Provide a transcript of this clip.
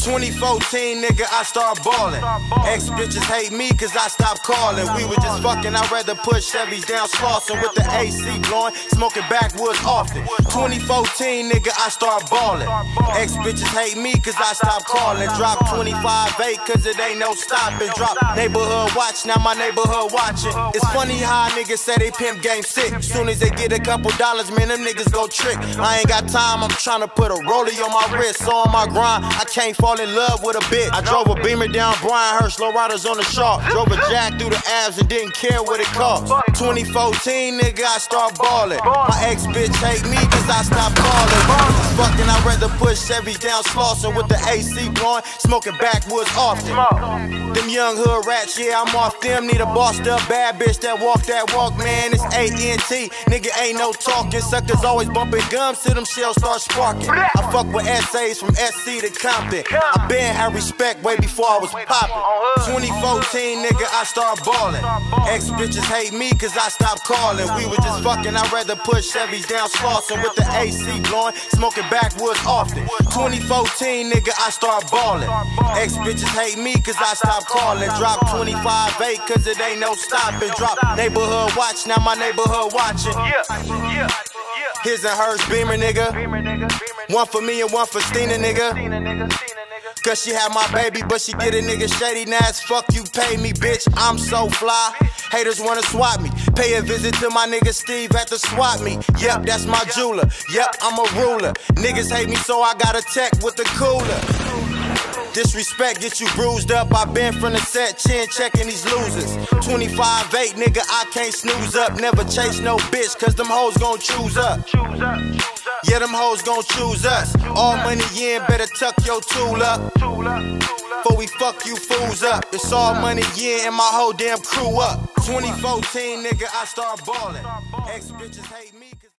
2014, nigga, I start ballin'. Ex bitches hate me cause I stopped calling. We were just fucking, I'd rather push Chevys down Slauson with the AC blowing, smoking backwoods often. 2014, nigga, I start ballin'. Ex bitches hate me cause I stopped calling. Drop 25-8 cause it ain't no stopping. Drop neighborhood watch, now my neighborhood watching. It's funny how niggas say they pimp game sick. Soon as they get a couple dollars, man, them niggas go trick. I ain't got time, I'm tryna put a rollie on my wrist. So on my grind, I can't fall in love with a bitch. I drove a Beamer down Brian Hurst, low riders on the shark. Drove a Jack through the abs and didn't care what it cost. 2014, nigga, I start ballin'. My ex bitch hate me cause I stopped calling. Fucking, I'd rather push Chevys down Slauson with the AC blowing, smoking backwoods often. Them young hood rats, yeah, I'm off them. Need a bossed up bad bitch that walk, man. It's ANT, nigga, ain't no talking. Suckers always bumping gums till them shells start sparking. I fuck with essays from SC to Compton. I been had respect way before I was poppin'. 2014, nigga, I start ballin'. Ex bitches hate me cause I stopped calling. We were just fucking, I'd rather push Chevys down Slauson with the AC blowing, smoking backwoods often. 2014, nigga, I start ballin'. Ex bitches hate me cause I stopped calling. Drop 25-8 cause it ain't no stopping. Drop neighborhood watch, now my neighborhood watching. His and hers Beamer, nigga. One for me and one for Stina, nigga. Cause she had my baby, but she get a nigga shady ass. Fuck you, pay me, bitch. I'm so fly. Haters wanna swap me. Pay a visit to my nigga Steve at the swap me. Yep, that's my jeweler. Yep, I'm a ruler. Niggas hate me, so I got a tech with the cooler. Disrespect get you bruised up. I been from the set, chin checking these losers. 25-8, nigga, I can't snooze up. Never chase no bitch, cause them hoes gon' choose up. Yeah, them hoes gon' choose us. All money in, better tuck your tool up. Before we fuck you fools up. It's all money in and my whole damn crew up. 2014, nigga, I start ballin'. Ex bitches hate me cause